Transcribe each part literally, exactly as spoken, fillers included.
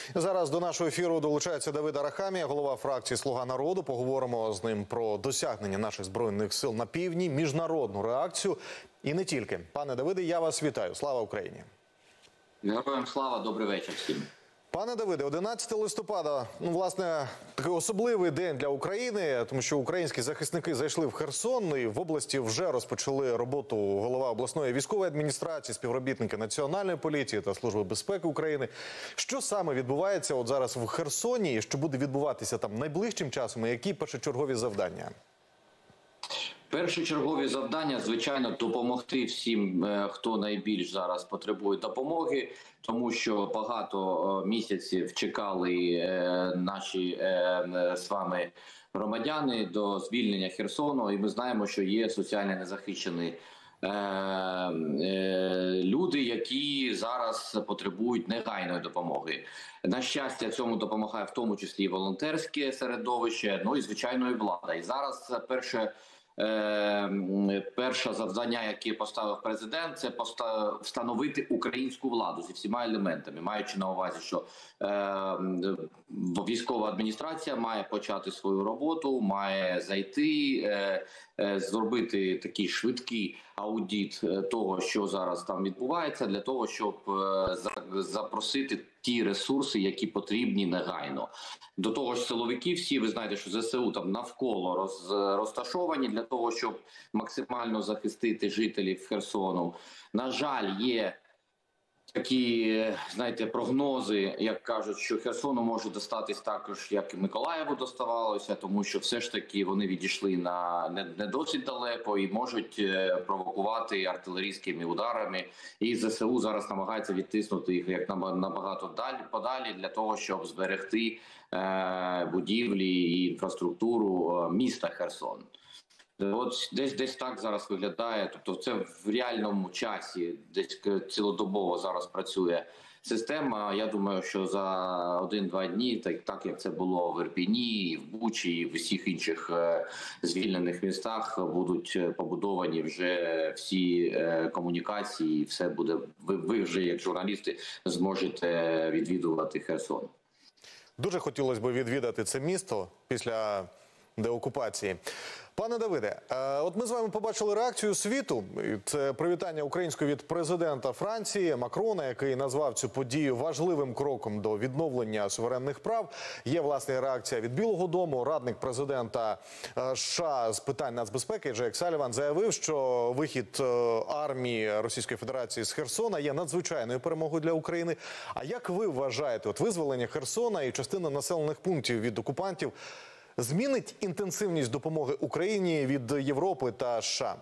Зараз до нашого ефіру долучається Давид Арахамія, голова фракції «Слуга народу». Поговоримо з ним про досягнення наших Збройних сил на півдні, міжнародну реакцію і не тільки. Пане Давиде, я вас вітаю. Слава Україні! Героям слава, добрий вечір всім. Пане Давиде, одинадцяте листопада, ну, власне, такий особливий день для України, тому що українські захисники зайшли в Херсон і в області вже розпочали роботу голова обласної військової адміністрації, співробітники Національної поліції та Служби безпеки України. Що саме відбувається от зараз в Херсоні і що буде відбуватися там найближчим часом і які першочергові завдання? Першочергові завдання, звичайно, допомогти всім, хто найбільш зараз потребує допомоги, тому що багато місяців чекали наші з вами громадяни до звільнення Херсону, і ми знаємо, що є соціально незахищені люди, які зараз потребують негайної допомоги. На щастя, цьому допомагає в тому числі і волонтерське середовище, ну і звичайно і влада. І зараз перше Перше завдання, яке поставив президент, це встановити українську владу зі всіма елементами, маючи на увазі, що е, військова адміністрація має почати свою роботу, має зайти, е, е, зробити такий швидкий аудит того, що зараз там відбувається, для того, щоб е, запросити ті ресурси, які потрібні негайно. До того ж, силовики всі, ви знаєте, що ЗСУ там навколо роз, розташовані для того, щоб максимально захистити жителів Херсону. На жаль, є такі, знаєте, прогнози, як кажуть, що Херсону може достатись також, як і Миколаєву доставалося, тому що все ж таки вони відійшли на не, не досить далеко і можуть провокувати артилерійськими ударами. І ЗСУ зараз намагається відтиснути їх як набагато далі, подалі для того, щоб зберегти е, будівлі і інфраструктуру міста Херсон. От десь десь так зараз виглядає. Тобто це в реальному часі, десь цілодобово зараз працює система. Я думаю, що за один-два дні, так, так як це було в Ірпіні, в Бучі, і в усіх інших е, звільнених містах, будуть побудовані вже всі е, комунікації, і все буде. Ви, ви вже, як журналісти, зможете відвідувати Херсон. Дуже хотілося б відвідати це місто після деокупації. Пане Давиде, от ми з вами побачили реакцію світу. Це привітання української від президента Франції Макрона, який назвав цю подію важливим кроком до відновлення суверенних прав. Є, власне, реакція від Білого дому. Радник президента США з питань нацбезпеки Джейк Саліван заявив, що вихід армії Російської Федерації з Херсона є надзвичайною перемогою для України. А як ви вважаєте, от визволення Херсона і частина населених пунктів від окупантів змінить інтенсивність допомоги Україні від Європи та США?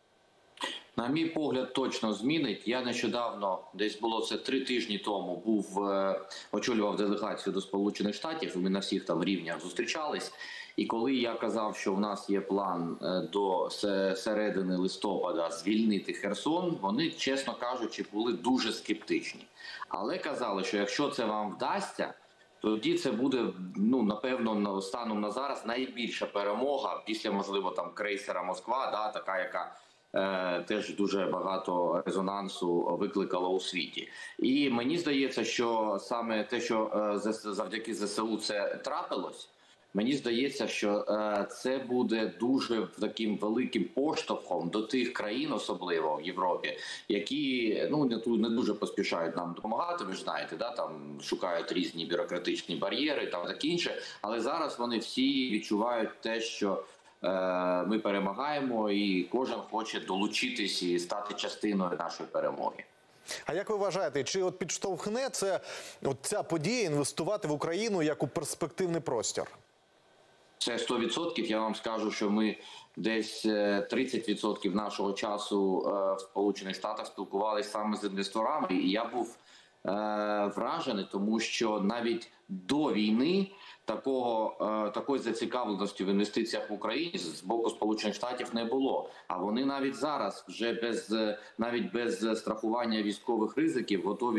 На мій погляд, точно змінить. Я нещодавно, десь було це три тижні тому, був, е, очолював делегацію до Сполучених Штатів, і ми на всіх там рівнях зустрічались. І коли я казав, що в нас є план до середини листопада звільнити Херсон, вони, чесно кажучи, були дуже скептичні. Але казали, що якщо це вам вдасться, тоді це буде, ну, напевно, станом на зараз найбільша перемога після, можливо, там крейсера Москва, да, така, яка е, теж дуже багато резонансу викликала у світі. І мені здається, що саме те, що е, завдяки ЗСУ це трапилось, мені здається, що е, це буде дуже таким великим поштовхом до тих країн, особливо в Європі, які, ну, не, не дуже поспішають нам допомагати, ви ж знаєте, да, там шукають різні бюрократичні бар'єри, там таке інше, але зараз вони всі відчувають те, що е, ми перемагаємо і кожен хоче долучитись і стати частиною нашої перемоги. А як ви вважаєте, чи от підштовхне це, от ця подія інвестувати в Україну як у перспективний простір? Це сто відсотків. Я вам скажу, що ми десь тридцять відсотків нашого часу в Сполучених Штатах спілкувалися саме з інвесторами. І я був е, вражений, тому що навіть до війни такого, е, такої зацікавленості в інвестиціях в Україні з боку Сполучених Штатів не було. А вони навіть зараз, вже без, навіть без страхування військових ризиків, готові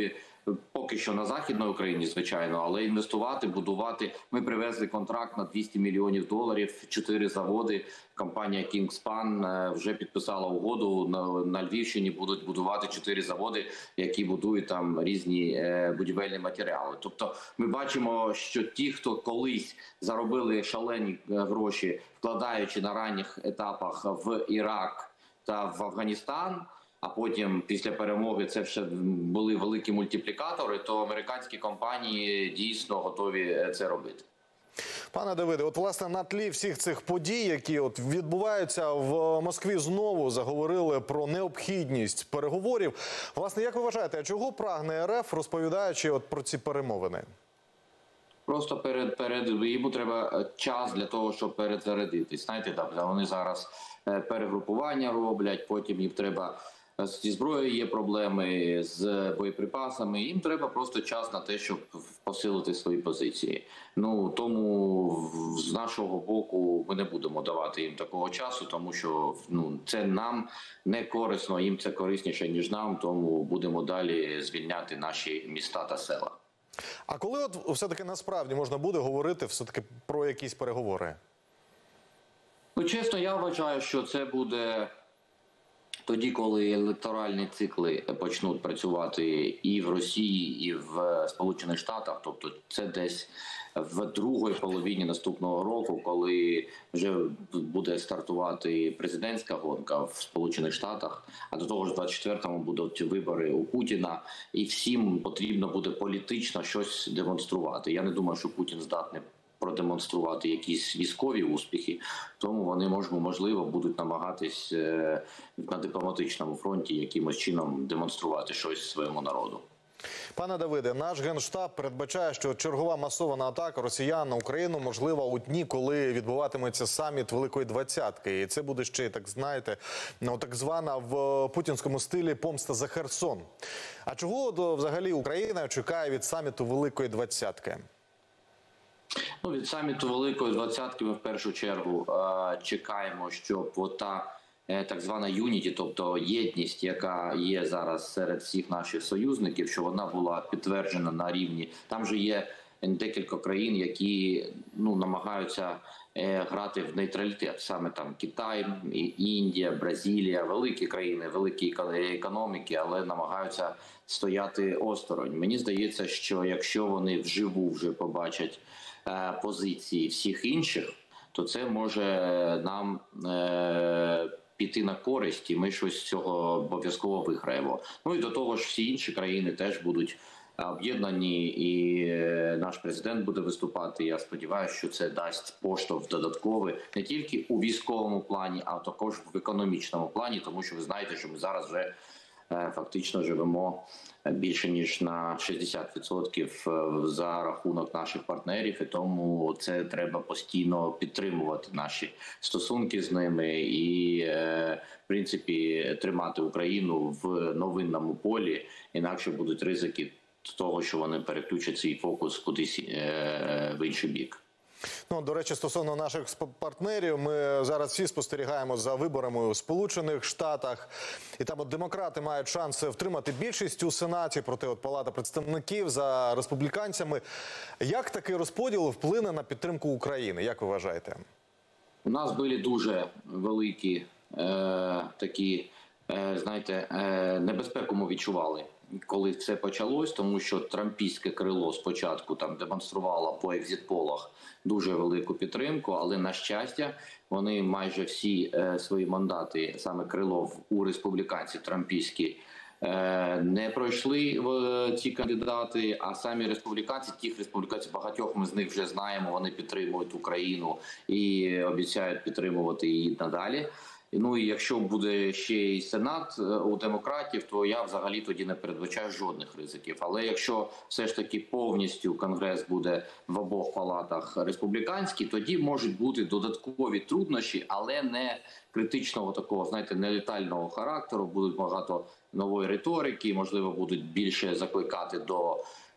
поки що на Західній Україні, звичайно, але інвестувати, будувати. Ми привезли контракт на двісті мільйонів доларів, чотири заводи. Компанія Kingspan вже підписала угоду. На, на Львівщині будуть будувати чотири заводи, які будують там різні е, будівельні матеріали. Тобто ми бачимо, що ті, хто колись заробили шалені гроші, вкладаючи на ранніх етапах в Ірак та в Афганістан, а потім після перемоги це ще були великі мультиплікатори, то американські компанії дійсно готові це робити. Пане Давиде, от власне на тлі всіх цих подій, які от відбуваються в Москві, знову заговорили про необхідність переговорів. Власне, як ви вважаєте, а чого прагне РФ, розповідаючи от про ці перемовини? Просто перед перед йому треба час для того, щоб перезарядитись. Знаєте, так, вони зараз перегрупування роблять, потім їм треба зі зброєю є проблеми, з боєприпасами. Їм треба просто час на те, щоб посилити свої позиції. Ну тому з нашого боку ми не будемо давати їм такого часу, тому що ну це нам не корисно, їм це корисніше ніж нам. Тому будемо далі звільняти наші міста та села. А коли от все-таки насправді можна буде говорити все-таки про якісь переговори? Ну, чесно, я вважаю, що це буде тоді, коли електоральні цикли почнуть працювати і в Росії, і в Сполучених Штатах. Тобто це десь в другій половині наступного року, коли вже буде стартувати президентська гонка в Сполучених Штатах, а до того ж в двадцять четвертому будуть вибори у Путіна, і всім потрібно буде політично щось демонструвати. Я не думаю, що Путін здатний продемонструвати якісь військові успіхи, тому вони, можливо, будуть намагатись на дипломатичному фронті якимось чином демонструвати щось своєму народу. Пане Давиде, наш Генштаб передбачає, що чергова масована атака росіян на Україну можлива у дні, коли відбуватиметься саміт Великої Двадцятки. І це буде ще, так знаєте, ну, так звана в путінському стилі помста за Херсон. А чого взагалі Україна чекає від саміту Великої Двадцятки? Ну, від саміту Великої Двадцятки ми в першу чергу е чекаємо, щоб ота е так звана юніті, тобто єдність, яка є зараз серед всіх наших союзників, що вона була підтверджена на рівні. Там же є декілька країн, які ну намагаються е грати в нейтралітет. Саме там Китай, Індія, Бразилія, великі країни, великі економіки, але намагаються стояти осторонь. Мені здається, що якщо вони вживу вже побачать позиції всіх інших, то це може нам е піти на користь, і ми щось з цього обов'язково виграємо. Ну і до того ж, всі інші країни теж будуть об'єднані, і наш президент буде виступати. Я сподіваюся, що це дасть поштовх додатковий не тільки у військовому плані, а також в економічному плані, тому що ви знаєте, що ми зараз вже фактично живемо більше ніж на шістдесят відсотків за рахунок наших партнерів, і тому це треба постійно підтримувати наші стосунки з ними і, в принципі, тримати Україну в новинному полі, інакше будуть ризики того, що вони переключать свій фокус кудись в інший бік. Ну, до речі, стосовно наших партнерів, ми зараз всі спостерігаємо за виборами у Сполучених Штатах. І там от демократи мають шанс втримати більшість у Сенаті, проте от Палата представників за республіканцями. Як такий розподіл вплине на підтримку України, як ви вважаєте? У нас були дуже великі е, такі, е, знаєте, е, небезпеку ми відчували, коли це почалось, тому що трампійське крило спочатку там демонструвало по екзитполах дуже велику підтримку, але, на щастя, вони майже всі е, свої мандати, саме крило у республіканців трампійські, е, не пройшли в ці кандидати, а самі республіканці, тих республіканців, багатьох ми з них вже знаємо, вони підтримують Україну і обіцяють підтримувати її надалі. Ну і якщо буде ще й Сенат у демократів, то я взагалі тоді не передбачаю жодних ризиків. Але якщо все ж таки повністю Конгрес буде в обох палатах республіканський, тоді можуть бути додаткові труднощі, але не критичного такого, знаєте, нелетального характеру. Будуть багато нової риторики, можливо, будуть більше закликати до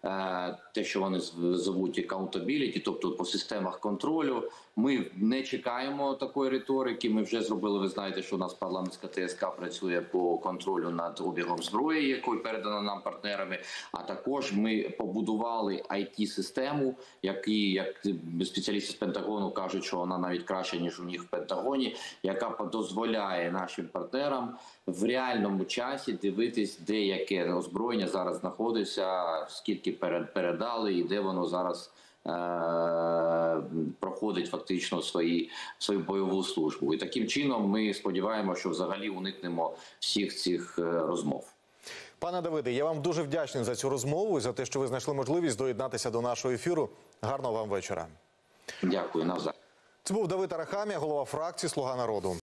е, те, що вони зв- звуть accountability, тобто по системах контролю. Ми не чекаємо такої риторики. Ми вже зробили, ви знаєте, що у нас парламентська ТСК працює по контролю над обігом зброї, якою передано нам партнерами. А також ми побудували ай ті-систему, які, як спеціалісти з Пентагону кажуть, що вона навіть краще, ніж у них в Пентагоні, яка дозволяє нашим партнерам в реальному часі дивитись, де яке озброєння зараз знаходиться, скільки перед- передали і де воно зараз е- проходить фактично свої, свою бойову службу. І таким чином ми сподіваємося, що взагалі уникнемо всіх цих е, розмов. Пане Давиде, я вам дуже вдячний за цю розмову і за те, що ви знайшли можливість доєднатися до нашого ефіру. Гарного вам вечора. Дякую, навзаєм. Це був Давид Арахамія, голова фракції «Слуга народу».